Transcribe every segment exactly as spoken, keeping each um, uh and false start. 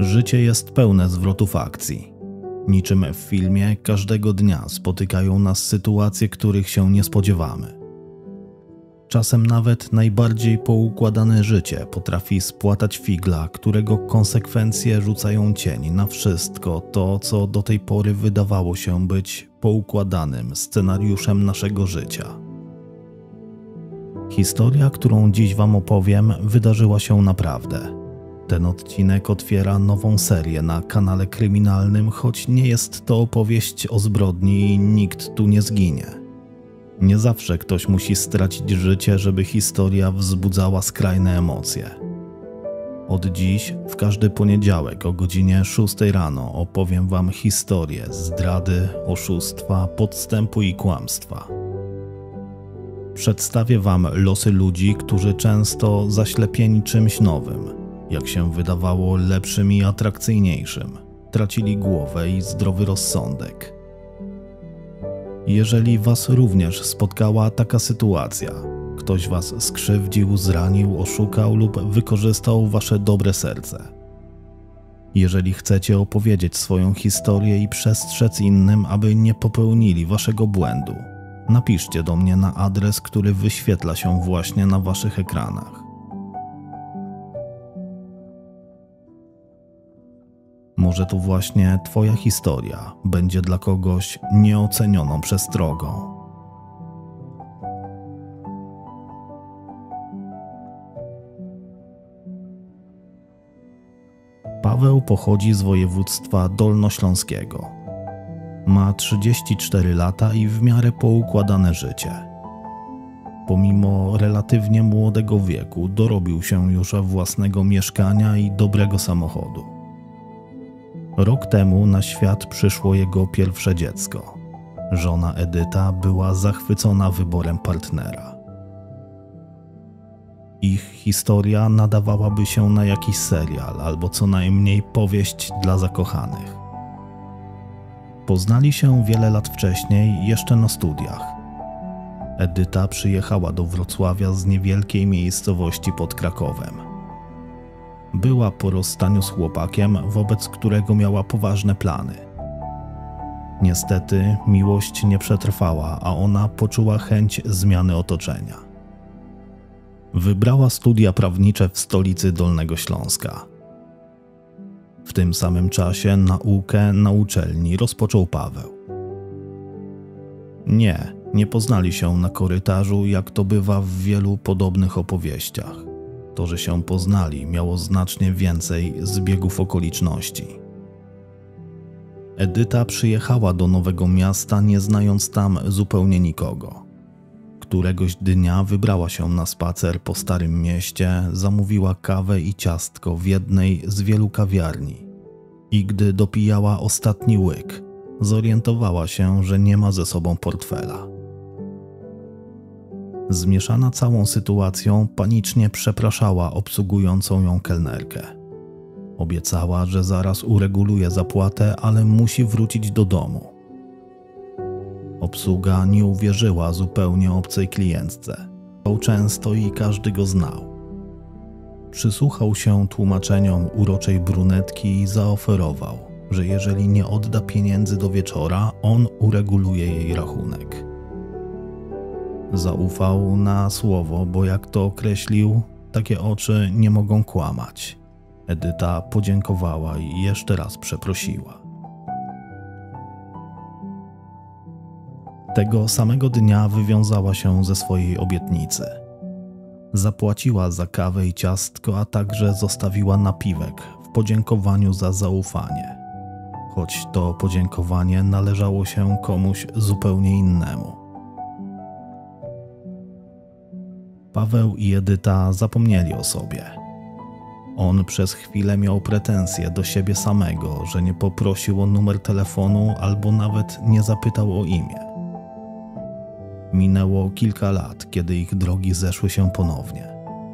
Życie jest pełne zwrotów akcji. Niczym w filmie, każdego dnia spotykają nas sytuacje, których się nie spodziewamy. Czasem nawet najbardziej poukładane życie potrafi spłatać figla, którego konsekwencje rzucają cień na wszystko to, co do tej pory wydawało się być poukładanym scenariuszem naszego życia. Historia, którą dziś Wam opowiem, wydarzyła się naprawdę. Ten odcinek otwiera nową serię na kanale kryminalnym, choć nie jest to opowieść o zbrodni i nikt tu nie zginie. Nie zawsze ktoś musi stracić życie, żeby historia wzbudzała skrajne emocje. Od dziś, w każdy poniedziałek o godzinie szóstej rano opowiem Wam historię zdrady, oszustwa, podstępu i kłamstwa. Przedstawię Wam losy ludzi, którzy często zaślepieni czymś nowym, jak się wydawało lepszym i atrakcyjniejszym, tracili głowę i zdrowy rozsądek. Jeżeli Was również spotkała taka sytuacja, ktoś Was skrzywdził, zranił, oszukał lub wykorzystał Wasze dobre serce. Jeżeli chcecie opowiedzieć swoją historię i przestrzec innym, aby nie popełnili Waszego błędu, napiszcie do mnie na adres, który wyświetla się właśnie na Waszych ekranach. Może to właśnie Twoja historia będzie dla kogoś nieocenioną przestrogą. Paweł pochodzi z województwa dolnośląskiego. Ma trzydzieści cztery lata i w miarę poukładane życie. Pomimo relatywnie młodego wieku dorobił się już własnego mieszkania i dobrego samochodu. Rok temu na świat przyszło jego pierwsze dziecko. Żona Edyta była zachwycona wyborem partnera. Ich historia nadawałaby się na jakiś serial albo co najmniej powieść dla zakochanych. Poznali się wiele lat wcześniej, jeszcze na studiach. Edyta przyjechała do Wrocławia z niewielkiej miejscowości pod Krakowem. Była po rozstaniu z chłopakiem, wobec którego miała poważne plany. Niestety miłość nie przetrwała, a ona poczuła chęć zmiany otoczenia. Wybrała studia prawnicze w stolicy Dolnego Śląska. W tym samym czasie naukę na uczelni rozpoczął Paweł. Nie, nie poznali się na korytarzu, jak to bywa w wielu podobnych opowieściach. To, że się poznali, miało znacznie więcej zbiegów okoliczności. Edyta przyjechała do nowego miasta, nie znając tam zupełnie nikogo. Któregoś dnia wybrała się na spacer po Starym Mieście, zamówiła kawę i ciastko w jednej z wielu kawiarni i gdy dopijała ostatni łyk, zorientowała się, że nie ma ze sobą portfela. Zmieszana całą sytuacją, panicznie przepraszała obsługującą ją kelnerkę. Obiecała, że zaraz ureguluje zapłatę, ale musi wrócić do domu. Obsługa nie uwierzyła zupełnie obcej klientce. Był często i każdy go znał. Przysłuchał się tłumaczeniom uroczej brunetki i zaoferował, że jeżeli nie odda pieniędzy do wieczora, on ureguluje jej rachunek. Zaufał na słowo, bo jak to określił, takie oczy nie mogą kłamać. Edyta podziękowała i jeszcze raz przeprosiła. Tego samego dnia wywiązała się ze swojej obietnicy. Zapłaciła za kawę i ciastko, a także zostawiła napiwek w podziękowaniu za zaufanie. Choć to podziękowanie należało się komuś zupełnie innemu. Paweł i Edyta zapomnieli o sobie. On przez chwilę miał pretensje do siebie samego, że nie poprosił o numer telefonu albo nawet nie zapytał o imię. Minęło kilka lat, kiedy ich drogi zeszły się ponownie.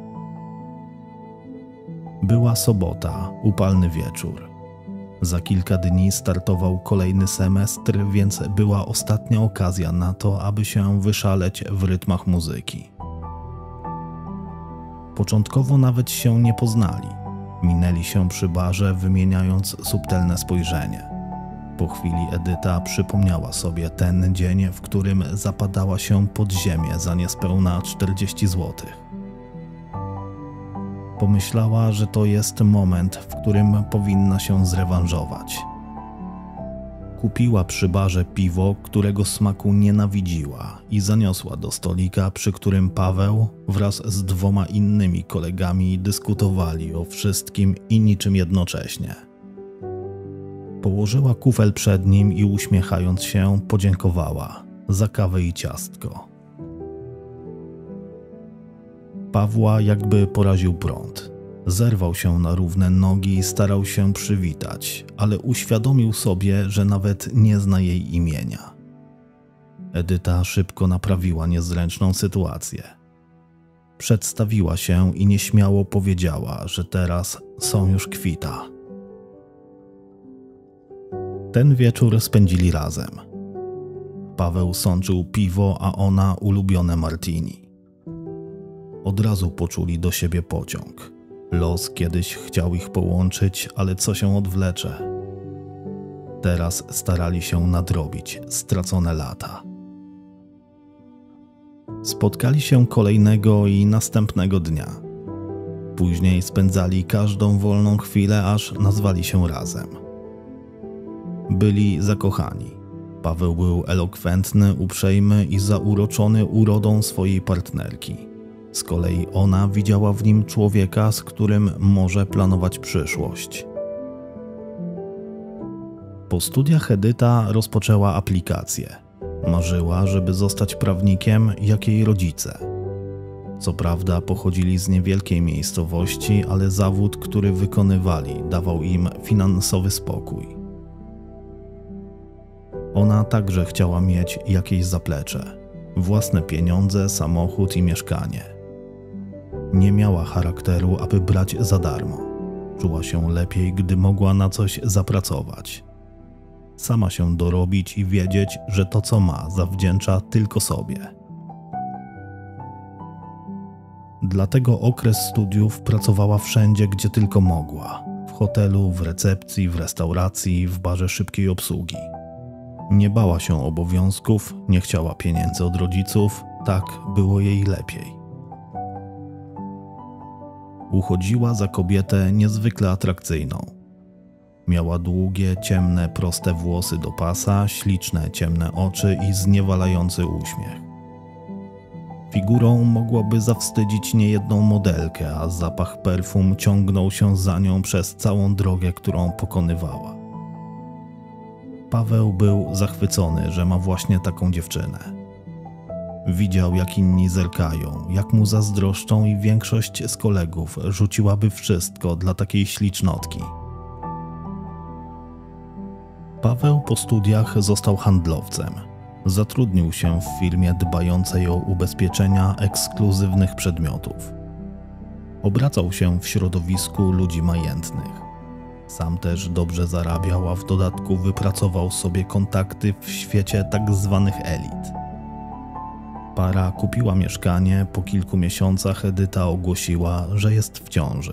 Była sobota, upalny wieczór. Za kilka dni startował kolejny semestr, więc była ostatnia okazja na to, aby się wyszaleć w rytmach muzyki. Początkowo nawet się nie poznali. Minęli się przy barze, wymieniając subtelne spojrzenie. Po chwili Edyta przypomniała sobie ten dzień, w którym zapadała się pod ziemię za niespełna czterdzieści złotych. Pomyślała, że to jest moment, w którym powinna się zrewanżować. Kupiła przy barze piwo, którego smaku nienawidziła, i zaniosła do stolika, przy którym Paweł wraz z dwoma innymi kolegami dyskutowali o wszystkim i niczym jednocześnie. Położyła kufel przed nim i uśmiechając się podziękowała za kawę i ciastko. Pawła jakby poraził prąd. Zerwał się na równe nogi i starał się przywitać, ale uświadomił sobie, że nawet nie zna jej imienia. Edyta szybko naprawiła niezręczną sytuację. Przedstawiła się i nieśmiało powiedziała, że teraz są już kwita. Ten wieczór spędzili razem. Paweł sączył piwo, a ona ulubione martini. Od razu poczuli do siebie pociąg. Los kiedyś chciał ich połączyć, ale co się odwlecze? Teraz starali się nadrobić stracone lata. Spotkali się kolejnego i następnego dnia. Później spędzali każdą wolną chwilę, aż nazwali się razem. Byli zakochani. Paweł był elokwentny, uprzejmy i zauroczony urodą swojej partnerki. Z kolei ona widziała w nim człowieka, z którym może planować przyszłość. Po studiach Edyta rozpoczęła aplikację. Marzyła, żeby zostać prawnikiem jak jej rodzice. Co prawda pochodzili z niewielkiej miejscowości, ale zawód, który wykonywali, dawał im finansowy spokój. Ona także chciała mieć jakieś zaplecze, własne pieniądze, samochód i mieszkanie. Nie miała charakteru, aby brać za darmo. Czuła się lepiej, gdy mogła na coś zapracować. Sama się dorobić i wiedzieć, że to co ma zawdzięcza tylko sobie. Dlatego okres studiów pracowała wszędzie, gdzie tylko mogła. W hotelu, w recepcji, w restauracji, w barze szybkiej obsługi. Nie bała się obowiązków, nie chciała pieniędzy od rodziców, tak było jej lepiej. Uchodziła za kobietę niezwykle atrakcyjną. Miała długie, ciemne, proste włosy do pasa, śliczne, ciemne oczy i zniewalający uśmiech. Figurą mogłaby zawstydzić niejedną modelkę, a zapach perfum ciągnął się za nią przez całą drogę, którą pokonywała. Paweł był zachwycony, że ma właśnie taką dziewczynę. Widział, jak inni zerkają, jak mu zazdroszczą i większość z kolegów rzuciłaby wszystko dla takiej ślicznotki. Paweł po studiach został handlowcem. Zatrudnił się w firmie dbającej o ubezpieczenia ekskluzywnych przedmiotów. Obracał się w środowisku ludzi majętnych. Sam też dobrze zarabiał, a w dodatku wypracował sobie kontakty w świecie tak zwanych elit. Para kupiła mieszkanie, po kilku miesiącach Edyta ogłosiła, że jest w ciąży.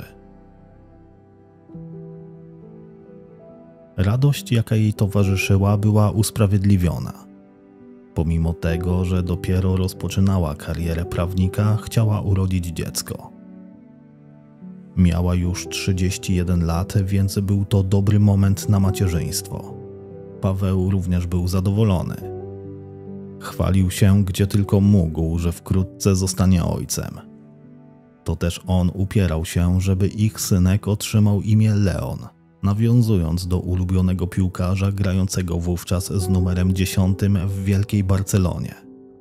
Radość, jaka jej towarzyszyła, była usprawiedliwiona. Pomimo tego, że dopiero rozpoczynała karierę prawnika, chciała urodzić dziecko. Miała już trzydzieści jeden lat, więc był to dobry moment na macierzyństwo. Paweł również był zadowolony. Chwalił się, gdzie tylko mógł, że wkrótce zostanie ojcem. To też on upierał się, żeby ich synek otrzymał imię Leon, nawiązując do ulubionego piłkarza grającego wówczas z numerem dziesiątym w Wielkiej Barcelonie.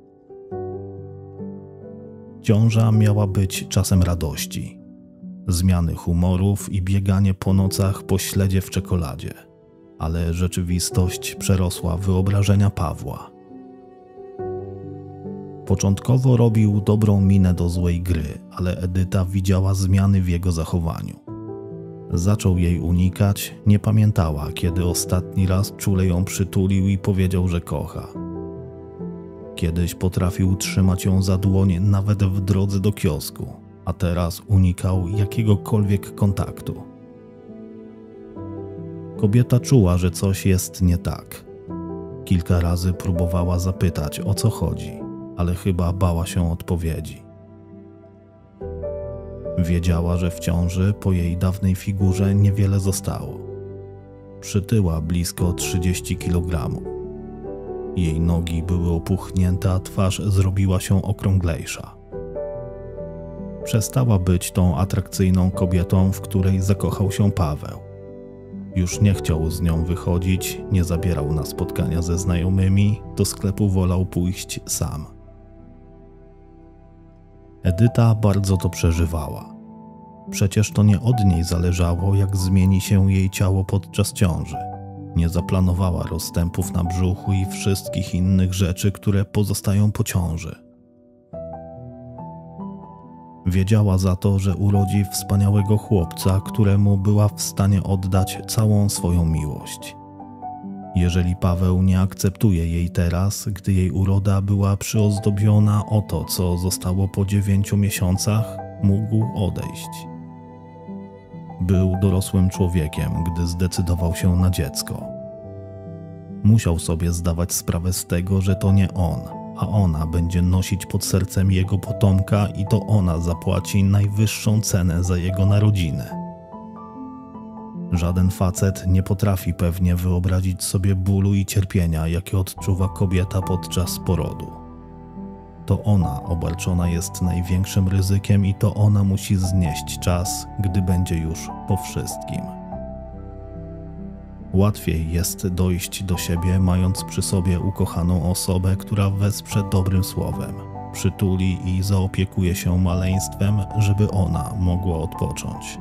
Ciąża miała być czasem radości, zmiany humorów i bieganie po nocach po śledzie w czekoladzie, ale rzeczywistość przerosła wyobrażenia Pawła. Początkowo robił dobrą minę do złej gry, ale Edyta widziała zmiany w jego zachowaniu. Zaczął jej unikać, nie pamiętała, kiedy ostatni raz czule ją przytulił i powiedział, że kocha. Kiedyś potrafił trzymać ją za dłoń nawet w drodze do kiosku, a teraz unikał jakiegokolwiek kontaktu. Kobieta czuła, że coś jest nie tak. Kilka razy próbowała zapytać, o co chodzi, ale chyba bała się odpowiedzi. Wiedziała, że w ciąży po jej dawnej figurze niewiele zostało. Przytyła blisko trzydzieści kilogramów. Jej nogi były opuchnięte, a twarz zrobiła się okrąglejsza. Przestała być tą atrakcyjną kobietą, w której zakochał się Paweł. Już nie chciał z nią wychodzić, nie zabierał na spotkania ze znajomymi, do sklepu wolał pójść sam. Edyta bardzo to przeżywała. Przecież to nie od niej zależało, jak zmieni się jej ciało podczas ciąży. Nie zaplanowała rozstępów na brzuchu i wszystkich innych rzeczy, które pozostają po ciąży. Wiedziała za to, że urodzi wspaniałego chłopca, któremu była w stanie oddać całą swoją miłość. Jeżeli Paweł nie akceptuje jej teraz, gdy jej uroda była przyozdobiona o to, co zostało po dziewięciu miesiącach, mógł odejść. Był dorosłym człowiekiem, gdy zdecydował się na dziecko. Musiał sobie zdawać sprawę z tego, że to nie on, a ona będzie nosić pod sercem jego potomka i to ona zapłaci najwyższą cenę za jego narodziny. Żaden facet nie potrafi pewnie wyobrazić sobie bólu i cierpienia, jakie odczuwa kobieta podczas porodu. To ona obarczona jest największym ryzykiem i to ona musi znieść czas, gdy będzie już po wszystkim. Łatwiej jest dojść do siebie, mając przy sobie ukochaną osobę, która wesprze dobrym słowem, przytuli i zaopiekuje się maleństwem, żeby ona mogła odpocząć.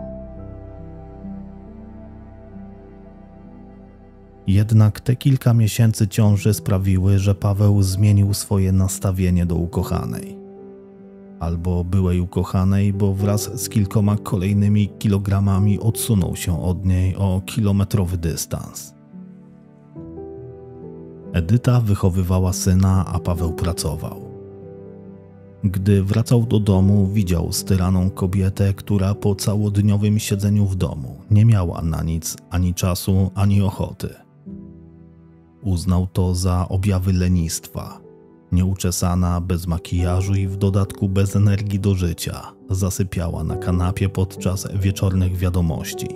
Jednak te kilka miesięcy ciąży sprawiły, że Paweł zmienił swoje nastawienie do ukochanej. Albo byłej ukochanej, bo wraz z kilkoma kolejnymi kilogramami odsunął się od niej o kilometrowy dystans. Edyta wychowywała syna, a Paweł pracował. Gdy wracał do domu, widział styraną kobietę, która po całodniowym siedzeniu w domu nie miała na nic ani czasu, ani ochoty. Uznał to za objawy lenistwa. Nieuczesana, bez makijażu i w dodatku bez energii do życia, zasypiała na kanapie podczas wieczornych wiadomości.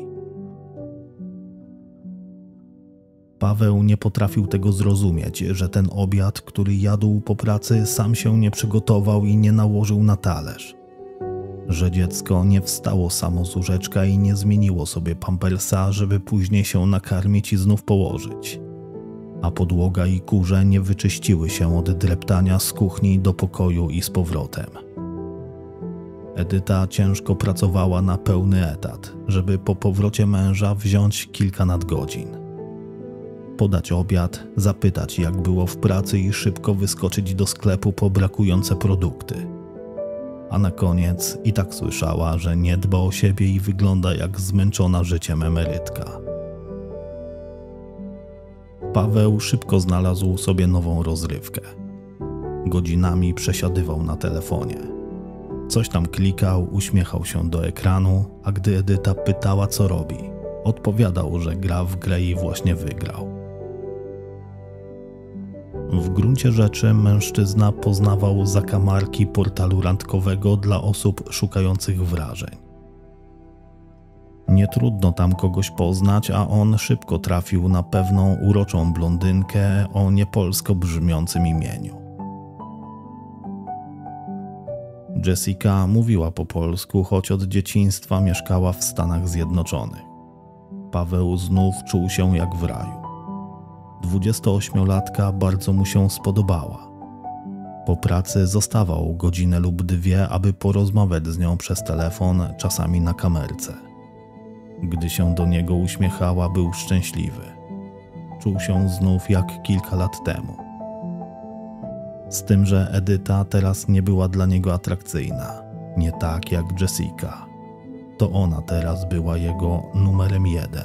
Paweł nie potrafił tego zrozumieć, że ten obiad, który jadł po pracy, sam się nie przygotował i nie nałożył na talerz. Że dziecko nie wstało samo z łóżeczka i nie zmieniło sobie pampersa, żeby później się nakarmić i znów położyć. A podłoga i kurze nie wyczyściły się od dreptania z kuchni do pokoju i z powrotem. Edyta ciężko pracowała na pełny etat, żeby po powrocie męża wziąć kilka nadgodzin. Podać obiad, zapytać jak było w pracy i szybko wyskoczyć do sklepu po brakujące produkty. A na koniec i tak słyszała, że nie dba o siebie i wygląda jak zmęczona życiem emerytka. Paweł szybko znalazł sobie nową rozrywkę. Godzinami przesiadywał na telefonie. Coś tam klikał, uśmiechał się do ekranu, a gdy Edyta pytała, co robi, odpowiadał, że gra w grę i właśnie wygrał. W gruncie rzeczy mężczyzna poznawał zakamarki portalu randkowego dla osób szukających wrażeń. Nie trudno tam kogoś poznać, a on szybko trafił na pewną uroczą blondynkę o niepolsko brzmiącym imieniu. Jessica mówiła po polsku, choć od dzieciństwa mieszkała w Stanach Zjednoczonych. Paweł znów czuł się jak w raju. Dwudziestoośmiolatka bardzo mu się spodobała. Po pracy zostawał godzinę lub dwie, aby porozmawiać z nią przez telefon, czasami na kamerce. Gdy się do niego uśmiechała, był szczęśliwy. Czuł się znów jak kilka lat temu. Z tym, że Edyta teraz nie była dla niego atrakcyjna, nie tak jak Jessica. To ona teraz była jego numerem jeden.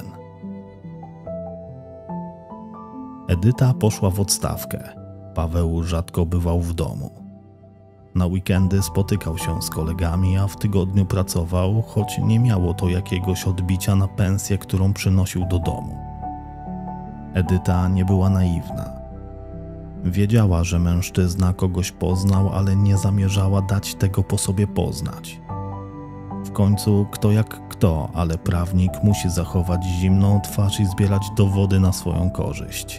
Edyta poszła w odstawkę. Paweł rzadko bywał w domu. Na weekendy spotykał się z kolegami, a w tygodniu pracował, choć nie miało to jakiegoś odbicia na pensję, którą przynosił do domu. Edyta nie była naiwna. Wiedziała, że mężczyzna kogoś poznał, ale nie zamierzała dać tego po sobie poznać. W końcu kto jak kto, ale prawnik musi zachować zimną twarz i zbierać dowody na swoją korzyść.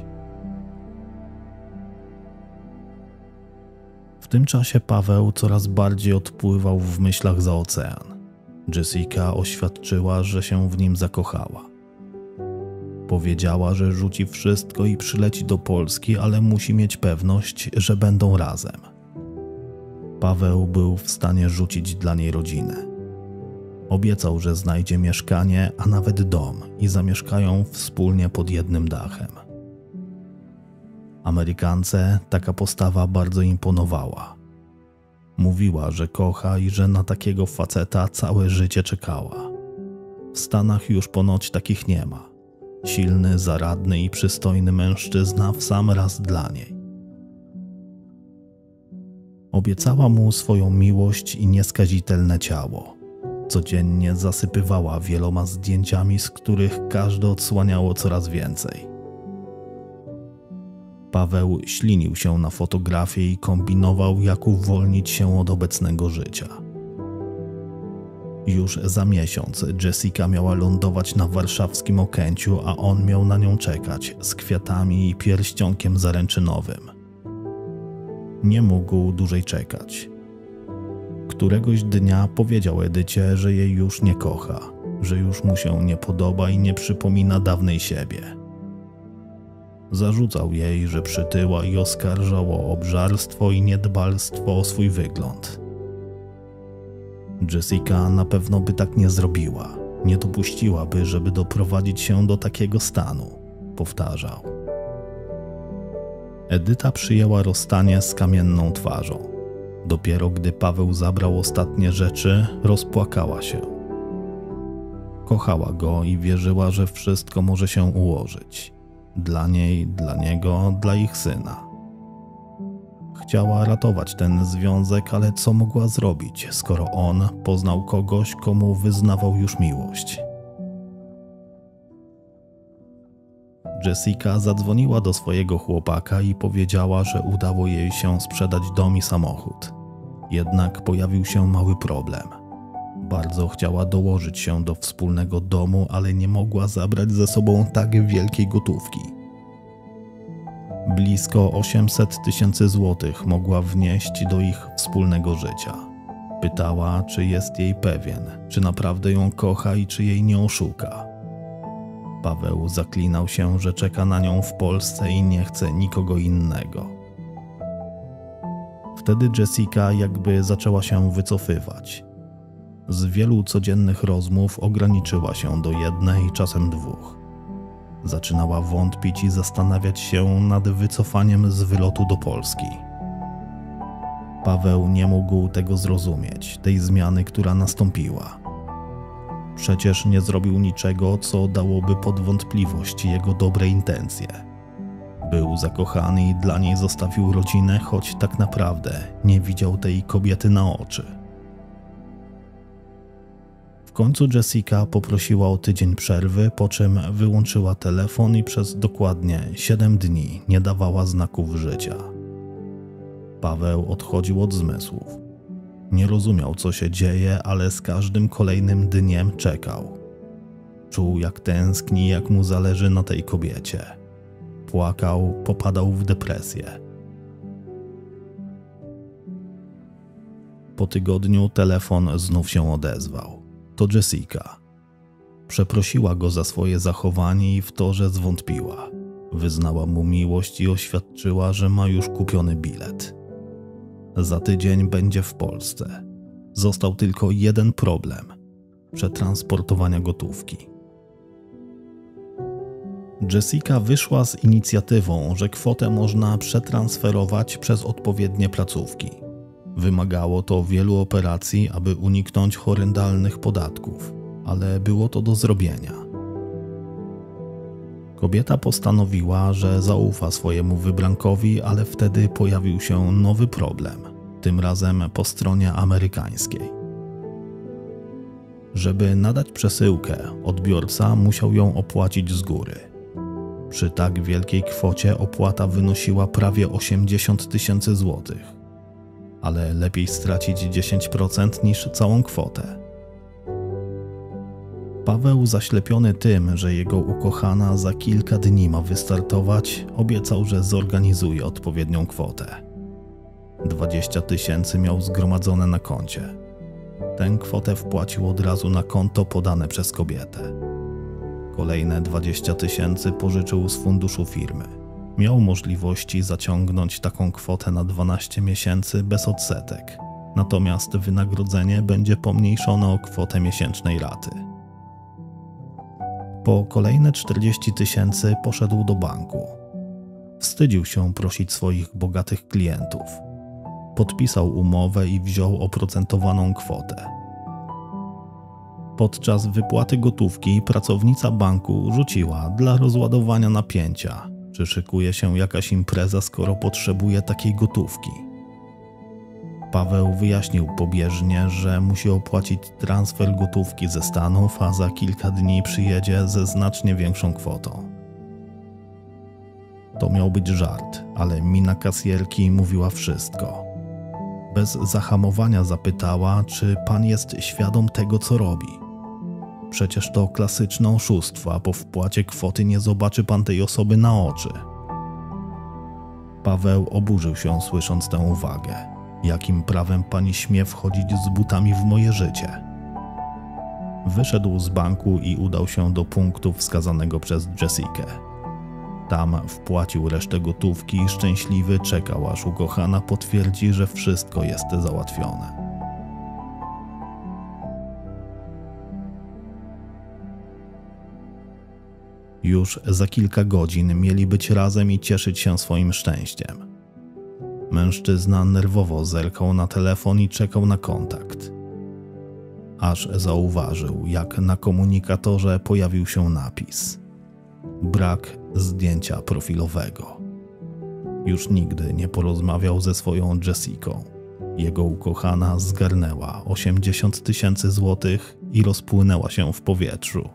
W tym czasie Paweł coraz bardziej odpływał w myślach za ocean. Jessica oświadczyła, że się w nim zakochała. Powiedziała, że rzuci wszystko i przyleci do Polski, ale musi mieć pewność, że będą razem. Paweł był w stanie rzucić dla niej rodzinę. Obiecał, że znajdzie mieszkanie, a nawet dom i zamieszkają wspólnie pod jednym dachem. Amerykance taka postawa bardzo imponowała. Mówiła, że kocha i że na takiego faceta całe życie czekała. W Stanach już ponoć takich nie ma. Silny, zaradny i przystojny mężczyzna w sam raz dla niej. Obiecała mu swoją miłość i nieskazitelne ciało. Codziennie zasypywała wieloma zdjęciami, z których każde odsłaniało coraz więcej. Paweł ślinił się na fotografię i kombinował, jak uwolnić się od obecnego życia. Już za miesiąc Jessica miała lądować na warszawskim Okęciu, a on miał na nią czekać z kwiatami i pierścionkiem zaręczynowym. Nie mógł dłużej czekać. Któregoś dnia powiedział Edycie, że jej już nie kocha, że już mu się nie podoba i nie przypomina dawnej siebie. Zarzucał jej, że przytyła i oskarżał o obżarstwo i niedbalstwo o swój wygląd. Jessica na pewno by tak nie zrobiła, nie dopuściłaby, żeby doprowadzić się do takiego stanu, powtarzał. Edyta przyjęła rozstanie z kamienną twarzą. Dopiero gdy Paweł zabrał ostatnie rzeczy, rozpłakała się. Kochała go i wierzyła, że wszystko może się ułożyć. Dla niej, dla niego, dla ich syna. Chciała ratować ten związek, ale co mogła zrobić, skoro on poznał kogoś, komu wyznawał już miłość? Jessica zadzwoniła do swojego chłopaka i powiedziała, że udało jej się sprzedać dom i samochód. Jednak pojawił się mały problem. Bardzo chciała dołożyć się do wspólnego domu, ale nie mogła zabrać ze sobą tak wielkiej gotówki. Blisko osiemset tysięcy złotych mogła wnieść do ich wspólnego życia. Pytała, czy jest jej pewien, czy naprawdę ją kocha i czy jej nie oszuka. Paweł zaklinał się, że czeka na nią w Polsce i nie chce nikogo innego. Wtedy Jessica jakby zaczęła się wycofywać. Z wielu codziennych rozmów ograniczyła się do jednej, czasem dwóch. Zaczynała wątpić i zastanawiać się nad wycofaniem z wylotu do Polski. Paweł nie mógł tego zrozumieć, tej zmiany, która nastąpiła. Przecież nie zrobił niczego, co dałoby pod wątpliwość jego dobre intencje. Był zakochany i dla niej zostawił rodzinę, choć tak naprawdę nie widział tej kobiety na oczy. W końcu Jessica poprosiła o tydzień przerwy, po czym wyłączyła telefon i przez dokładnie siedem dni nie dawała znaków życia. Paweł odchodził od zmysłów. Nie rozumiał, co się dzieje, ale z każdym kolejnym dniem czekał. Czuł, jak tęskni, jak mu zależy na tej kobiecie. Płakał, popadał w depresję. Po tygodniu telefon znów się odezwał. To Jessica. Przeprosiła go za swoje zachowanie i w to, że zwątpiła. Wyznała mu miłość i oświadczyła, że ma już kupiony bilet. Za tydzień będzie w Polsce. Został tylko jeden problem – przetransportowania gotówki. Jessica wyszła z inicjatywą, że kwotę można przetransferować przez odpowiednie placówki. Wymagało to wielu operacji, aby uniknąć horrendalnych podatków, ale było to do zrobienia. Kobieta postanowiła, że zaufa swojemu wybrankowi, ale wtedy pojawił się nowy problem. tym razem po stronie amerykańskiej. Żeby nadać przesyłkę, odbiorca musiał ją opłacić z góry. Przy tak wielkiej kwocie opłata wynosiła prawie osiemdziesiąt tysięcy złotych, ale lepiej stracić dziesięć procent niż całą kwotę. Paweł, zaślepiony tym, że jego ukochana za kilka dni ma wystartować, obiecał, że zorganizuje odpowiednią kwotę. dwadzieścia tysięcy miał zgromadzone na koncie. Tę kwotę wpłacił od razu na konto podane przez kobietę. Kolejne dwadzieścia tysięcy pożyczył z funduszu firmy. Miał możliwości zaciągnąć taką kwotę na dwanaście miesięcy bez odsetek, natomiast wynagrodzenie będzie pomniejszone o kwotę miesięcznej raty. Po kolejne czterdzieści tysięcy poszedł do banku. Wstydził się prosić swoich bogatych klientów. Podpisał umowę i wziął oprocentowaną kwotę. Podczas wypłaty gotówki pracownica banku rzuciła dla rozładowania napięcia, czy szykuje się jakaś impreza, skoro potrzebuje takiej gotówki. Paweł wyjaśnił pobieżnie, że musi opłacić transfer gotówki ze Stanów, a za kilka dni przyjedzie ze znacznie większą kwotą. To miał być żart, ale mina kasjerki mówiła wszystko. Bez zahamowania zapytała, czy pan jest świadom tego, co robi. Przecież to klasyczne oszustwo, a po wpłacie kwoty nie zobaczy pan tej osoby na oczy. Paweł oburzył się, słysząc tę uwagę. Jakim prawem pani śmie wchodzić z butami w moje życie? Wyszedł z banku i udał się do punktu wskazanego przez Jessikę. Tam wpłacił resztę gotówki i szczęśliwy czekał, aż ukochana potwierdzi, że wszystko jest załatwione. Już za kilka godzin mieli być razem i cieszyć się swoim szczęściem. Mężczyzna nerwowo zerkał na telefon i czekał na kontakt. Aż zauważył, jak na komunikatorze pojawił się napis: brak zdjęcia profilowego. Już nigdy nie porozmawiał ze swoją Jessiką. Jego ukochana zgarnęła osiemdziesiąt tysięcy złotych i rozpłynęła się w powietrzu.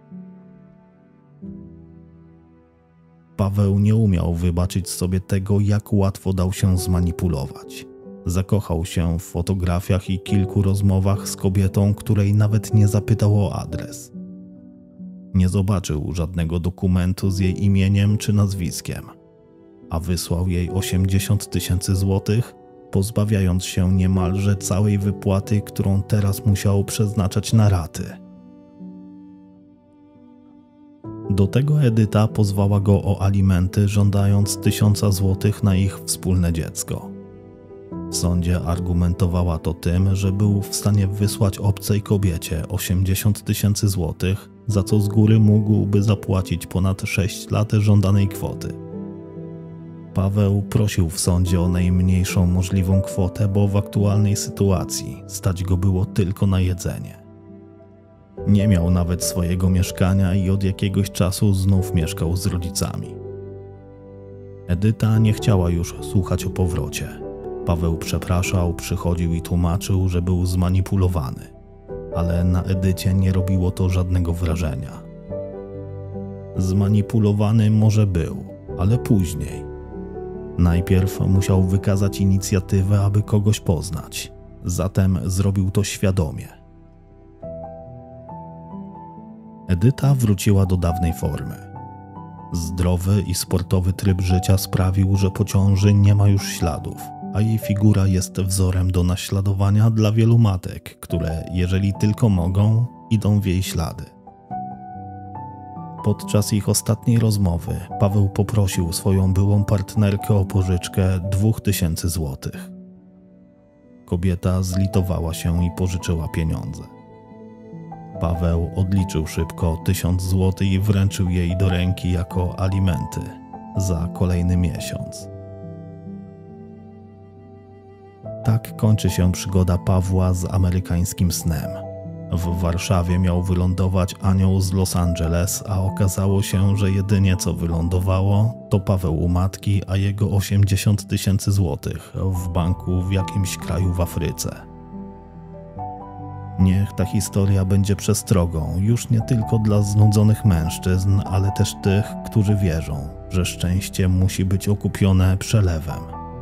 Paweł nie umiał wybaczyć sobie tego, jak łatwo dał się zmanipulować. Zakochał się w fotografiach i kilku rozmowach z kobietą, której nawet nie zapytał o adres. Nie zobaczył żadnego dokumentu z jej imieniem czy nazwiskiem, a wysłał jej osiemdziesiąt tysięcy złotych, pozbawiając się niemalże całej wypłaty, którą teraz musiał przeznaczać na raty. Do tego Edyta pozwała go o alimenty, żądając tysiąca złotych na ich wspólne dziecko. W sądzie argumentowała to tym, że był w stanie wysłać obcej kobiecie osiemdziesiąt tysięcy złotych, za co z góry mógłby zapłacić ponad sześć lat żądanej kwoty. Paweł prosił w sądzie o najmniejszą możliwą kwotę, bo w aktualnej sytuacji stać go było tylko na jedzenie. Nie miał nawet swojego mieszkania i od jakiegoś czasu znów mieszkał z rodzicami. Edyta nie chciała już słuchać o powrocie. Paweł przepraszał, przychodził i tłumaczył, że był zmanipulowany, ale na Edycie nie robiło to żadnego wrażenia. Zmanipulowany może był, ale później. Najpierw musiał wykazać inicjatywę, aby kogoś poznać. Zatem zrobił to świadomie. Edyta wróciła do dawnej formy. Zdrowy i sportowy tryb życia sprawił, że po ciąży nie ma już śladów, a jej figura jest wzorem do naśladowania dla wielu matek, które, jeżeli tylko mogą, idą w jej ślady. Podczas ich ostatniej rozmowy Paweł poprosił swoją byłą partnerkę o pożyczkę dwóch tysięcy złotych. Kobieta zlitowała się i pożyczyła pieniądze. Paweł odliczył szybko tysiąc złotych i wręczył jej do ręki jako alimenty za kolejny miesiąc. Tak kończy się przygoda Pawła z amerykańskim snem. W Warszawie miał wylądować anioł z Los Angeles, a okazało się, że jedynie co wylądowało to Paweł u matki, a jego osiemdziesiąt tysięcy złotych w banku w jakimś kraju w Afryce. Niech ta historia będzie przestrogą już nie tylko dla znudzonych mężczyzn, ale też tych, którzy wierzą, że szczęście musi być okupione przelewem.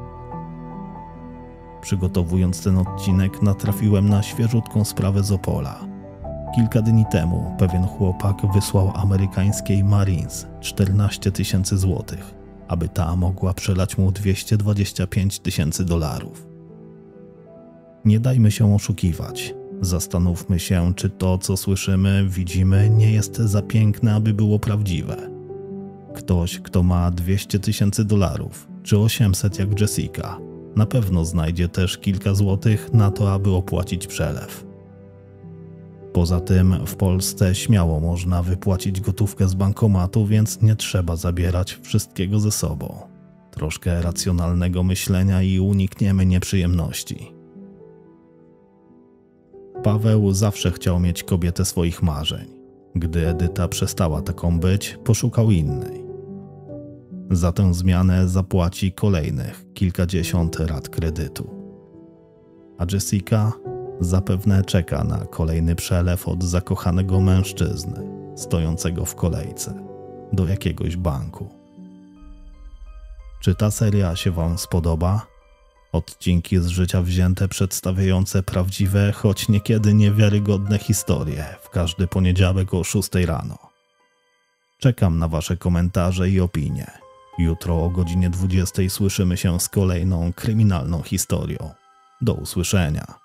Przygotowując ten odcinek, natrafiłem na świeżutką sprawę z Opola. Kilka dni temu pewien chłopak wysłał amerykańskiej Marines czternaście tysięcy złotych, aby ta mogła przelać mu dwieście dwadzieścia pięć tysięcy dolarów. Nie dajmy się oszukiwać. Zastanówmy się, czy to, co słyszymy, widzimy, nie jest za piękne, aby było prawdziwe. Ktoś, kto ma dwieście tysięcy dolarów, czy osiemset jak Jessica, na pewno znajdzie też kilka złotych na to, aby opłacić przelew. Poza tym w Polsce śmiało można wypłacić gotówkę z bankomatu, więc nie trzeba zabierać wszystkiego ze sobą. Troszkę racjonalnego myślenia i unikniemy nieprzyjemności. Paweł zawsze chciał mieć kobietę swoich marzeń. Gdy Edyta przestała taką być, poszukał innej. Za tę zmianę zapłaci kolejnych kilkadziesiąt rat kredytu. A Jessica zapewne czeka na kolejny przelew od zakochanego mężczyzny, stojącego w kolejce do jakiegoś banku. Czy ta seria się Wam spodoba? Odcinki z życia wzięte przedstawiające prawdziwe, choć niekiedy niewiarygodne historie w każdy poniedziałek o szóstej rano. Czekam na Wasze komentarze i opinie. Jutro o godzinie dwudziestej słyszymy się z kolejną kryminalną historią. Do usłyszenia.